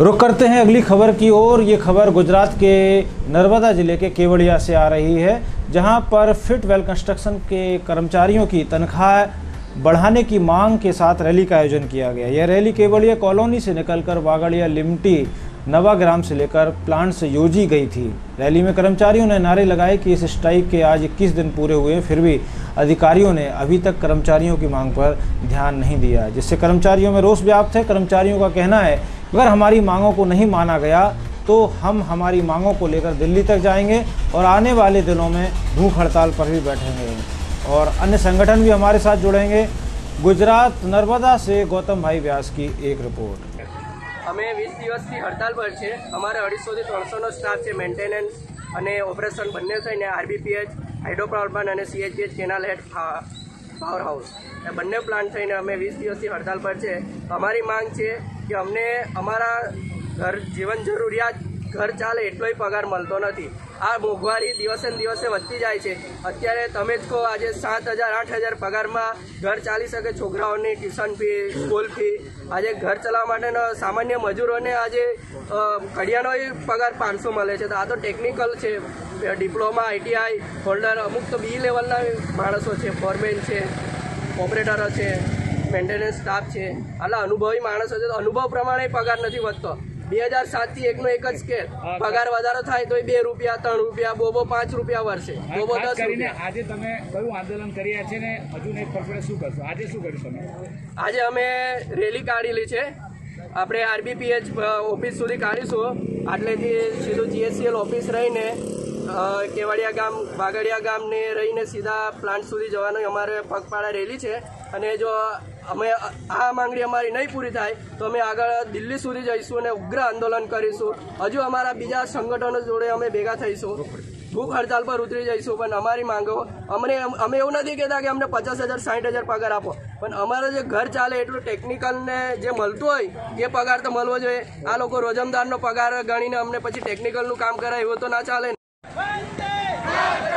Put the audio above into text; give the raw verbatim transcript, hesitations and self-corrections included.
रुक करते हैं अगली खबर की ओर। ये खबर गुजरात के नर्मदा जिले के केवड़िया से आ रही है, जहां पर फिट वेल कंस्ट्रक्शन के कर्मचारियों की तनख्वाह बढ़ाने की मांग के साथ रैली का आयोजन किया गया। यह रैली केवड़िया कॉलोनी से निकलकर वागड़िया लिमटी नवाग्राम से लेकर प्लांट से योजी गई थी। रैली में कर्मचारियों ने नारे लगाए कि इस स्ट्राइक के आज इक्कीस दिन पूरे हुए, फिर भी अधिकारियों ने अभी तक कर्मचारियों की मांग पर ध्यान नहीं दिया, जिससे कर्मचारियों में रोष व्याप्त है। कर्मचारियों का कहना है, अगर हमारी मांगों को नहीं माना गया तो हम हमारी मांगों को लेकर दिल्ली तक जाएंगे और आने वाले दिनों में भूख हड़ताल पर भी बैठेंगे और अन्य संगठन भी हमारे साथ जुड़ेंगे। गुजरात नर्मदा से गौतम भाई व्यास की एक रिपोर्ट। અમે વીસ દિવસથી હડતાલ પર છે। અમારે અઢીસોથી ત્રણસોનો સ્ટાફ છે, મેન્ટેનન્સ અને ઓપરેશન બંને થઈને આરબીપીએચ, હાઇડ્રો પાવર પ્લાન્ટ અને CHPH canal head power house એ બંને પ્લાન્ટ થઈને અમે વીસ દિવસથી હડતાલ પર છે। અમારી માંગ છે કે અમને અમારા ઘર જીવન જરૂરિયાત ઘર ચાલે એટલોય પગાર મળતો નથી। આ મોંઘવારી દિવસે ને દિવસે વધતી જાય છે। અત્યારે તમે જ કહો, આજે સાત હજાર આઠ હજાર પગારમાં ઘર ચાલી શકે? છોકરાઓની ટ્યુશન ફી, સ્કૂલ ફી, આજે ઘર ચલાવવા માટેના સામાન્ય મજૂરોને આજે કડિયાનો પગાર પાંચસો મળે છે। તો આ તો ટેકનિકલ છે, ડિપ્લોમા, આઈટીઆઈ હોલ્ડર, અમુક તો બી લેવલના માણસો છે, ફોરમેન છે, ઓપરેટરો છે, મેન્ટેનન્સ સ્ટાફ છે, આટલા અનુભવી માણસો છે, તો અનુભવ પ્રમાણે પગાર નથી વધતો। બે હજાર સાતથી એકનો એક જ સ્કેલ, પગાર વધારો થાય તો બે રૂપિયા, ત્રણ રૂપિયા, બોબો પાંચ રૂપિયા વર્ષે, બોબો દસ રૂપિયા। આજે તમે કયું આંદોલન કર્યા છે ને હજુ એક પગલે શું કરશો? આજે શું કરીશું? આજે અમે રેલી કાઢેલી છે, આપણે આરબીપીએચ ઓફિસ સુધી કાઢીશું। આટલેથી સીધું જીએસસીએલ ઓફિસ રહીને કેવડિયા ગામ, વાગડિયા ગામને રહીને સીધા પ્લાન્ટ સુધી જવાનું અમારે પગપાળા રેલી છે। અને જો અમે આ માંગણી અમારી નહીં પૂરી થાય તો અમે આગળ દિલ્હી સુધી જઈશું અને ઉગ્ર આંદોલન કરીશું। હજુ અમારા બીજા સંગઠનો જોડે અમે ભેગા થઈશું, ભૂખ હડતાલ પર ઉતરી જઈશું। પણ અમારી માંગો, અમને અમે એવું નથી કહેતા કે અમને પચાસ હજાર સાઠ હજાર પગાર આપો, પણ અમારે જે ઘર ચાલે એટલું ટેકનિકલને જે મળતું હોય એ પગાર તો મળવો જોઈએ। આ લોકો રોજમદારનો પગાર ગણીને અમને પછી ટેકનિકલનું કામ કરાય એવું તો ના ચાલે।